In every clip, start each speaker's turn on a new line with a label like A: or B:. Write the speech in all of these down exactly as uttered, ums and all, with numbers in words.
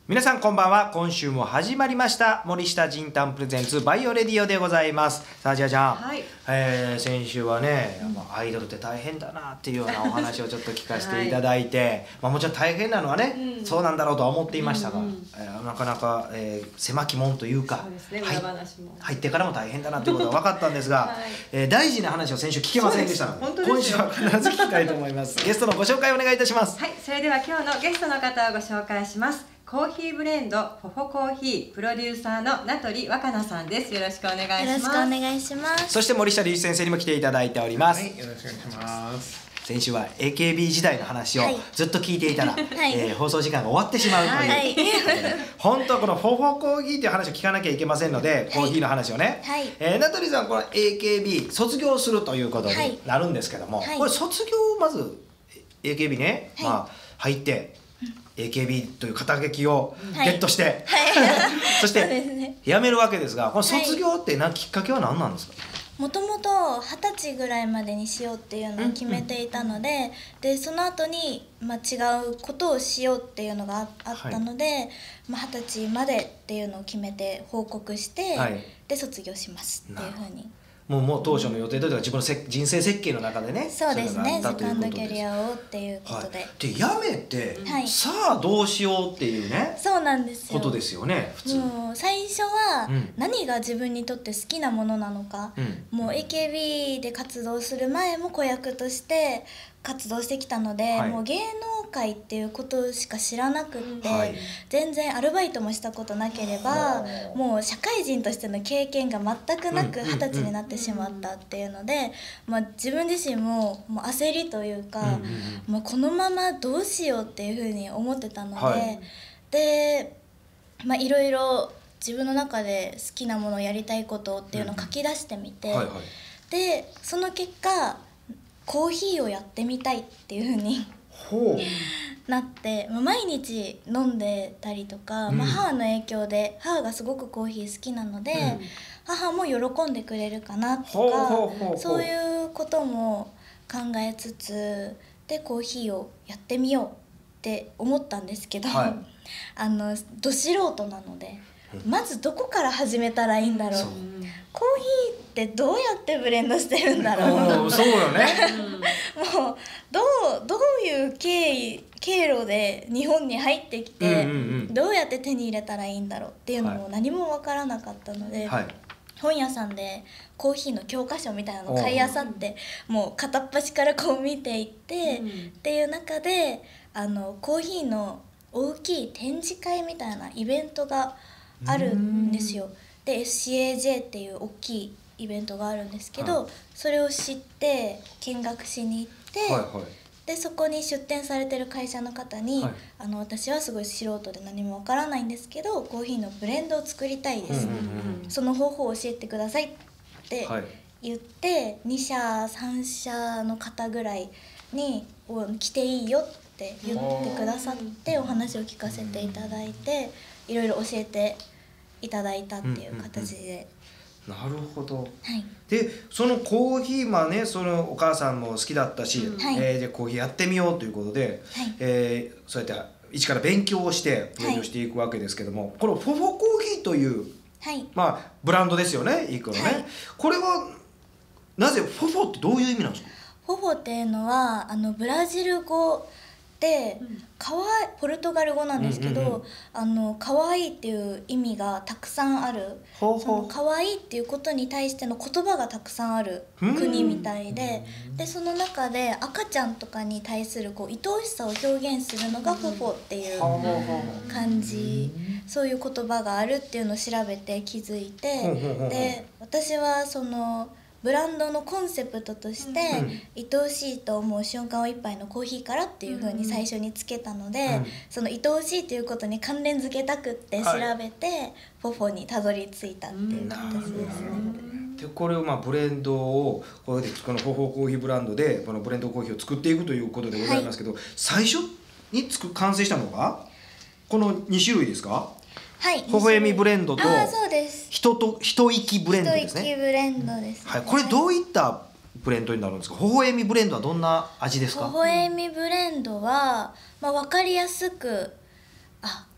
A: 皆さんこんばんは。今週も始まりました森下仁丹プレゼンツバイオレディオでございます。さあじゃあじゃあ、はい、えー、先週はね、うん、アイドルって大変だなっていうようなお話をちょっと聞かせていただいて、はい、まあ、もちろん大変なのはね、うん、そうなんだろうとは思っていましたが、うんうん、えー、なかなか、えー、狭き門というか、
B: そうですね、裏話も
A: 入ってからも大変だなということが分かったんですが、はい、えー、大事な話を先週聞けませんでしたので、今週は必ず聞きたいと思います。ゲストのご紹介お願いいたします。
B: はい、それでは今日のゲストの方をご紹介します。コーヒーブレンドフォフォコーヒープロデューサーの名取若菜さんです。よろしくお願いします。
C: よろしくお願いします。
A: そして森下隆一先生にも来ていただいております。
D: はい、よろしくお願いします。
A: 先週は エーケービー 時代の話をずっと聞いていたら、はい、えー、放送時間が終わってしまうという、はい、本当はこのフォフォコーヒーという話を聞かなきゃいけませんので、はい、コーヒーの話をね、はい、えー、名取さんこの エーケービー 卒業するということになるんですけども、はい、これ卒業まず エーケービー ね、はい、まあ入ってエーケービー という肩書きをゲットして、はいはい、そして辞めるわけですが、この卒業ってなきっかけは何なんですか？
C: もともと二十歳ぐらいまでにしようっていうのを決めていたので、うんうん、でその後にまあ違うことをしようっていうのが あ, あったので、はい、まあ、二十歳までっていうのを決めて報告して、はい、で卒業しますっていうふうに。
A: もう、もう当初の予定というか自分のせ人生設計の中でね、
C: そうですね、セカンドキャリアをっていうことで、はい、
A: で辞めて、はい、さあどうしようっていうね、
C: そうなんですよ、
A: ことですよね。普通
C: もう最初は何が自分にとって好きなものなのか、うん、もう エーケービー で活動する前も子役として活動してきたので、はい、もう芸能界っていうことしか知らなくって、はい、全然アルバイトもしたことなければ、もう社会人としての経験が全くなく二十歳になってしまったっていうので、まあ、自分自身ももう焦りというか、うんうんうん、もうこのままどうしようっていうふうに思ってたので、はい、で、まあ、いろいろ自分の中で好きなものをやりたいことっていうのを書き出してみて、うんうん、はいはい、でその結果コーヒーをやってみたいっていう風になって、まあ、毎日飲んでたりとか、うん、まあ、母の影響で母がすごくコーヒー好きなので、うん、母も喜んでくれるかなとか、そういうことも考えつつでコーヒーをやってみようって思ったんですけど、はい、あのど素人なので、うん、まずどこから始めたらいいんだろう、コーヒーってどうやってブレンドしてるんだろう
A: そうよね
C: もうどう、どういう経緯経路で日本に入ってきて、うんうんうん、どうやって手に入れたらいいんだろうっていうのも何も分からなかったので、はい、本屋さんでコーヒーの教科書みたいなのを買いあさって、もう片っ端からこう見ていって、うん、っていう中であのコーヒーの大きい展示会みたいなイベントがあるんですよ。で エスシーエージェー っていう大きいイベントがあるんですけど、はい、それを知って見学しに行って、はいはい、でそこに出店されてる会社の方に、はい、あの私はすごい素人で何もわからないんですけどコーヒーのブレンドを作りたいです、うんうんうん、その方法を教えてくださいって言って、はい、に社さん社の方ぐらいに来ていいよって言ってくださってお話を聞かせていただいて、いろいろ教えていただいたっていう形で、
A: うんうんうん、なるほど、
C: はい、
A: でそのコーヒー、まあね、そのお母さんも好きだったし、うん、えー、でコーヒーやってみようということで、はい、えー、そうやって一から勉強をして勉強していくわけですけども、はい、このフォフォコーヒーという、はい、まあ、ブランドですよね、いい子のね、はい、これはなぜフォフォってどういう意味なんですか？
C: フォフォっていうのはあのブラジル語で、うん、かわいポルトガル語なんですけど、うんうんうん、あのかわいいっていう意味がたくさんある、ほうほう、そのかわいいっていうことに対しての言葉がたくさんある国みたいで、でその中で赤ちゃんとかに対するこう愛おしさを表現するのがフォフォっていう感じ、そういう言葉があるっていうのを調べて気づいて、で私はそのブランドのコンセプトとして、うん、愛おしいと思う瞬間を一杯のコーヒーからっていう風に最初につけたので、うん、その愛おしいということに関連づけたくって調べて、はい、フォフォにたどり着いたっていう形ですね。
A: でこれをまあブレンドをこれでこのフォフォコーヒーブランドでこのブレンドコーヒーを作っていくということでございますけど、はい、最初につく完成したのがこのに種類ですか？はい、微笑みブレンドと人と一息ブレンドですね。
C: 一息ブレンドですね。
A: はい、これどういったブレンドになるんですか？微笑みブレンドはどんな味ですか？
C: 微笑みブレンドは、まあ、分かりやすくあ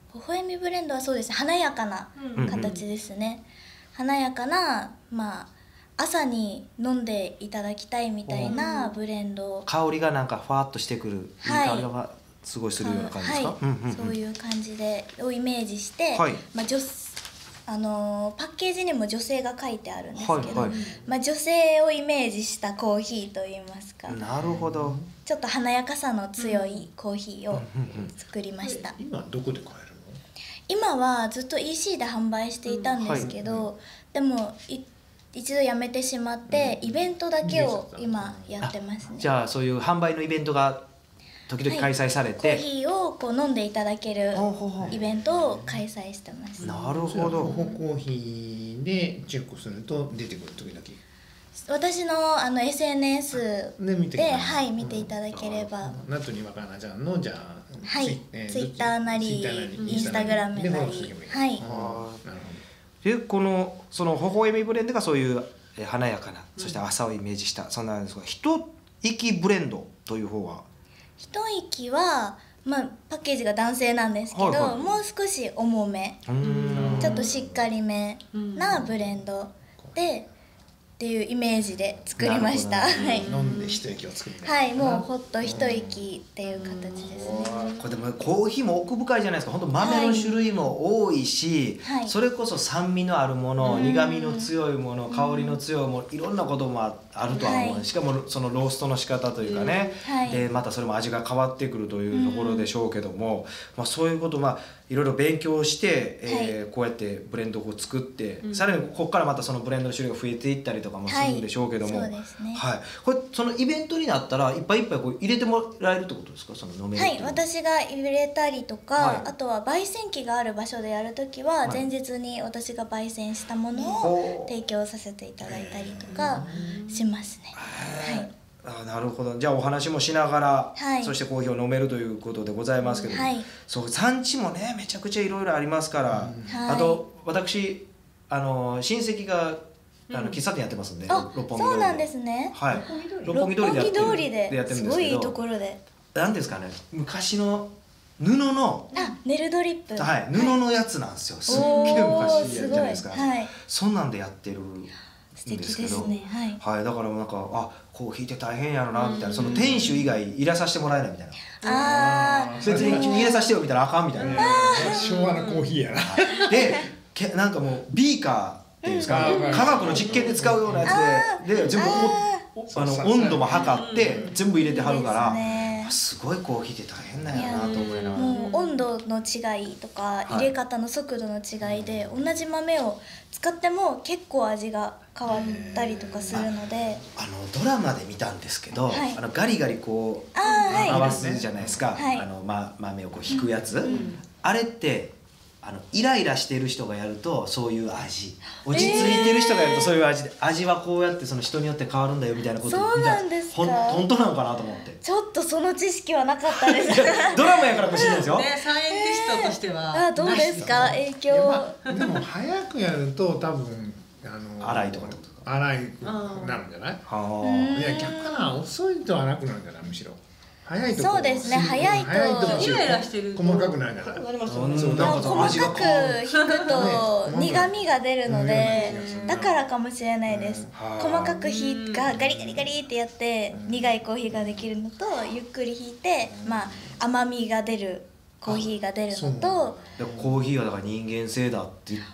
C: 微笑みブレンドはそうですね、華やかな形ですね、うんうん、華やかな、まあ朝に飲んでいただきたいみたいなブレンド、
A: 香りがなんかファーっとしてくる、はい、いい香りがすごいするような感じですか？
C: はい、うんうんうん、そういう感じでをイメージして、はい、まあ女あのー、パッケージにも女性が書いてあるんですけど、はいはい、まあ、女性をイメージしたコーヒーといいますか、
A: なるほど、
C: ちょっと華やかさの強いコーヒーを作りました、
D: うんうんうん、今どこで買えるの？
C: 今はずっと イーシー で販売していたんですけど、うんはい、でもい一度やめてしまって、うん、イベントだけを今やってますね。
A: じゃあそういう販売のイベントが時々開催されて、はい、
C: コーヒーをこう飲んでいただけるイベントを開催してます。
A: なるほど。
D: コーヒーでチェックすると出てくる時だけ。
C: 私のあの エスエヌエス で、見て、はい、見ていただければ。
D: ナトリわかなちゃんのじゃあ、
C: はい、
D: えー、
C: ツイッターなりインスタグラムなり、はい。
A: なるほど。でこのその微笑みブレンドがそういう華やかな、そして朝をイメージしたそんなんですが、一息ブレンドという方は。
C: 一息は、まあ、パッケージが男性なんですけど、はいはい、もう少し重め、ちょっとしっかりめなブレンドでっていうイメージで作りました。はい、
D: 飲んで一息を作る。
C: はい、もうほっと一息っていう形ですね。
A: これでもコーヒーも奥深いじゃないですか。本当豆の種類も多いし、はい、それこそ酸味のあるもの、苦味の強いもの、香りの強いもの、いろんなこともあるとは思う、はい、しかもそのローストの仕方というかね、はい、でまたそれも味が変わってくるというところでしょうけども、まあ、そういうことまあいろいろ勉強して、えーはい、こうやってブレンドを作って、うん、さらにここからまたそのブレンドの種類が増えていったりとかもするんでしょうけども、
C: はい、そうですね、
A: はい、これそのイベントになったらいっぱいいっぱいこう入れてもらえるってことですか？その飲めるっていうのは。
C: はい、私が入れたりとか、はい、あとは焙煎機がある場所でやるときは、はい、前日に私が焙煎したものを提供させていただいたりとかしますね。はい、
A: あ、なるほど。じゃあお話もしながら、はい、そしてコーヒーを飲めるということでございますけど、はい、そう産地もねめちゃくちゃいろいろありますから、はい、あと私あの親戚があの喫茶店やってますんで、うん、
C: 六本木通りで。そうなんですね。
A: はい。
C: 六本木通りでやってるんですけど、すごいいいところで。
A: なんですかね、昔の布の
C: あネルドリップ、
A: はい、布のやつなんですよ。すっげえ昔じゃないですか。はい、そんなんでやってる。
C: 素敵ですね。はい。
A: はい、だからなんかあコーヒーって大変やろなみたいな、その店主以外入れさせてもらえないみたいな。
C: ああ。
A: 別に入れさせてよみたいなあかんみたいな。
D: 昭和のコーヒーやな。
A: で、けなんかもうビーカーっていうんですか、科学の実験で使うようなやつで、で全部あの温度も測って全部入れてはるから。すごいコーヒーって大変だよなと思いながら、
C: もう温度の違いとか入れ方の速度の違いで、はい、同じ豆を使っても結構味が変わったりとかするので、
A: あのドラマで見たんですけど、はい、あのガリガリこう
C: あ
A: 合わすじゃないですか、はい、あの、ま、豆をこう引くやつ、うん、あれってあのイライラしてる人がやるとそういう味、落ち着いてる人がやるとそういう味で、えー、味はこうやってその人によって変わるんだよみたいなこと
C: そうなんですか。
A: ほん本当なのかなと思って。
C: ちょっとその知識はなかったです
A: ドラマやからかもしれないですよ、
B: ね、サイエンティストとしては、
C: えー、あどうですか影響、
D: まあ、でも早くやると多分あの
A: 粗いとかってことですか。
D: 粗いなるんじゃない。はあ。いや逆かな、遅いと粗くなるんじゃない、むしろ。早いと
C: そうですね、早いと
B: イライラしてる
D: 細かくなるから。
C: 細かく引くと苦味が出るので、だからかもしれないです。細かく引いがガリガリガリってやって苦いコーヒーができるのと、ゆっくり引いてまあ甘みが出るコーヒーが出るのと、
A: コーヒーはだから人間性だって言って、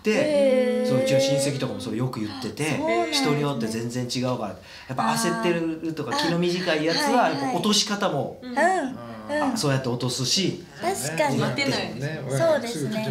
A: そううちの親戚とかもそれよく言ってて、人によって全然違うから、やっぱ焦ってるとか気の短いやつはやっぱ落とし方もそうやって落とすし、
C: 確かに
B: 待てない
D: ね。
C: そうですね。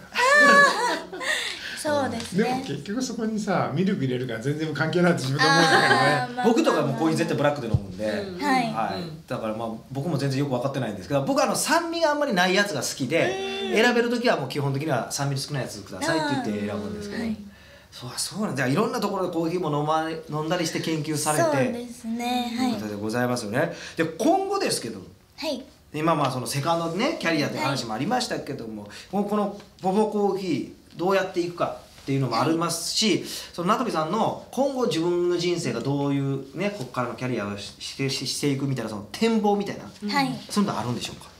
C: そうですね。
D: でも結局そこにさミルク入れるから全然関係ないって自分で思うんだけどね。
A: 僕とかもコーヒー絶対ブラックで飲むんで、
C: うん、はい、
A: はい、だからまあ僕も全然よく分かってないんですけど、僕はあの酸味があんまりないやつが好きで、選べる時はもう基本的には酸味少ないやつくださいって言って選ぶんですけど、はい、そうそうなんじゃあいろんなところでコーヒーも飲ま飲んだりして研究されて、
C: そうですね、はい、
A: ということでございますよね。で今後ですけど、
C: はい、
A: 今まあそのセカンドねキャリアという話もありましたけども、はい、このポポコーヒーどうやっていくかっていうのもありますし、はい、その名取さんの今後自分の人生がどういうねここからのキャリアをしてしていくみたいなその展望みたいな、はい、そういうのあるんでしょうか。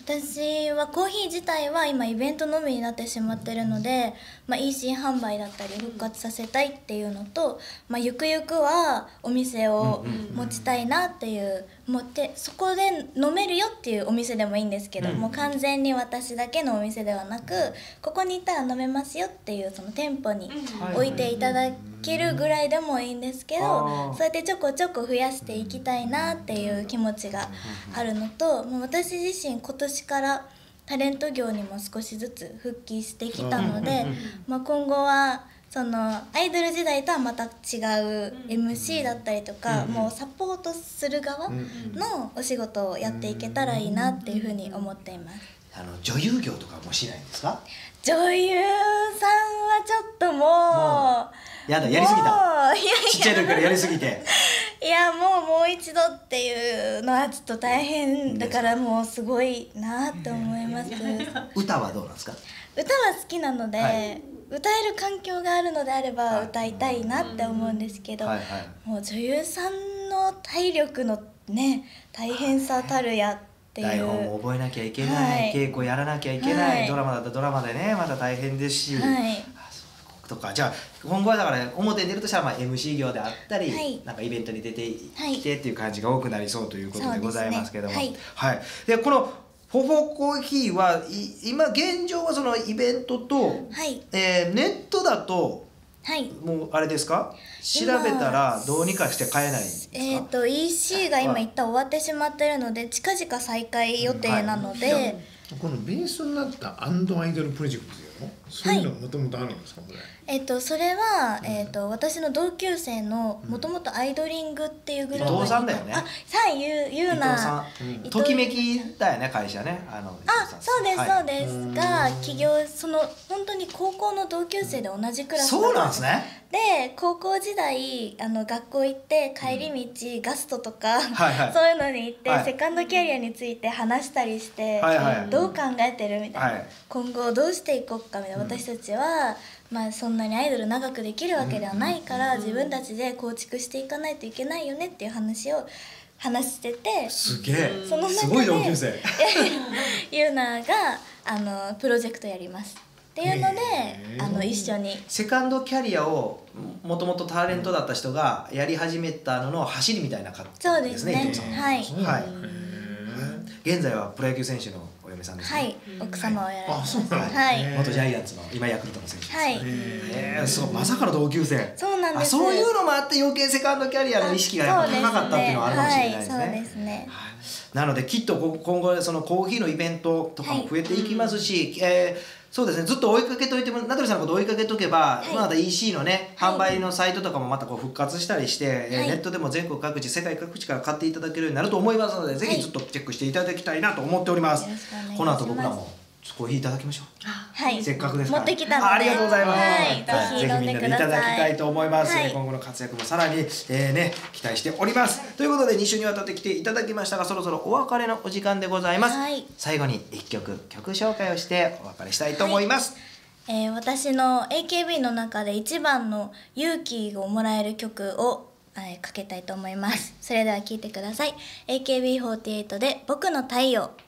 C: 私はコーヒー自体は今イベントのみになってしまってるので、まあ、イーシー 販売だったり復活させたいっていうのと、まあ、ゆくゆくはお店を持ちたいなっていう持ってそこで飲めるよっていうお店でもいいんですけど、もう完全に私だけのお店ではなくここに行ったら飲めますよっていうその店舗に置いていただけるぐらいでもいいんですけど、そうやってちょこちょこ増やしていきたいなっていう気持ちがあるのと、もう私自身今年からタレント業にも少しずつ復帰してきたので、まあ、今後はそのアイドル時代とはまた違う エムシー だったりとか、もうサポートする側のお仕事をやっていけたらいいなっていうふうに思っています。
A: あの女優業とかもしないんですか？
C: 女優さんはちょっともう
A: やだ、やりすぎた。ちっちゃい時からやりすぎて。
C: いや、もうもう一度っていうのはちょっと大変だから、もうすごいなって思います。
A: 歌はどうなんですか？
C: 歌は好きなので、はい、歌える環境があるのであれば歌いたいなって思うんですけど、はいはい、もう女優さんの体力のね大変さたるやっていう、
A: 台本も覚えなきゃいけない、はい、稽古やらなきゃいけない、はい、ドラマだったらドラマでねまた大変ですし、はい、とかじゃあ今後はだから、ね、表に出るとしたらまあ エムシー 業であったり、はい、なんかイベントに出てきてっていう感じが多くなりそうということでございますけども、はいはい、でこのフォフォコーヒーはい今現状はそのイベントと、はい、えー、ネットだと、はい、もうあれですか、調べたらどうにかして買えないんですか？
C: えっと イーシー が今一旦終わってしまってるので近々再開予定なので、うん、はい、
D: このベースになったアンドアイドルプロジェクトですよ、そういうのがもともとあるんですか、これ？
C: えっとそれは、えっと私の同級生のもともとアイドリングっていうグループ、
A: 伊藤さんだよね。
C: あ、はい、ゆゆうな、
A: うん、ときめきだよね、会社ね。あの
C: あ、そうです、はい、そうです、が起業、その本当に高校の同級生で同じクラスだったんです。
A: そうなんですね。
C: で高校時代あの学校行って帰り道、うん、ガストとか、はいはい、そういうのに行って、はい、セカンドキャリアについて話したりして、はいはい、どう考えてるみたいな、はい、今後どうしていこうかみたいな、うん、私たちは、まあ、そんなにアイドル長くできるわけではないから、うん、自分たちで構築していかないといけないよねっていう話を話してて、
A: すげえ、
C: その中です
A: ごい同級生
C: ゆうながあのプロジェクトやりますっていうので、あの一緒に
A: セカンドキャリアをもともとタレントだった人がやり始めたのの走りみたいな感じですね、伊藤さんは。はい、はい、現在はプロ野球選手のお嫁さんですね。
C: はい、奥様をやられてます。
A: はい、元ジャイアンツの今ヤクルトの選手です。はい、えー、そう、まさかの同級生。
C: そうなんです。
A: そういうのもあって余計セカンドキャリアの意識がやっぱ高かったっていうのはあるかもしれないですね。
C: そうですね。
A: なのできっと今後そのコーヒーのイベントとかも増えていきますし、はい、えーそうですね、ずっと追いかけといても、名取さんのこと追いかけとけば、はい、まだ イーシー のね、はい、販売のサイトとかもまたこう復活したりして、はい、ネットでも全国各地、世界各地から買っていただけるようになると思いますので、はい、ぜひずっとチェックしていただきたいなと思っております。この後僕らもコーヒーいただきましょう。
C: はい、
A: せっかくですから。
C: 持ってきたので、
A: ありがとうございます。
C: はい、ぜひ飲んでください。
A: ぜひみんなでいただきたいと思います。はい、今後の活躍もさらに、えー、ね、期待しております。ということでに週にわたって来ていただきましたが、そろそろお別れのお時間でございます。はい、最後にいっきょく曲紹介をしてお別れしたいと思います。
C: はい、えー、私の エーケービー の中で一番の勇気をもらえる曲を、えー、かけたいと思います。それでは聴いてください。エーケービーフォーティーエイト で僕の太陽。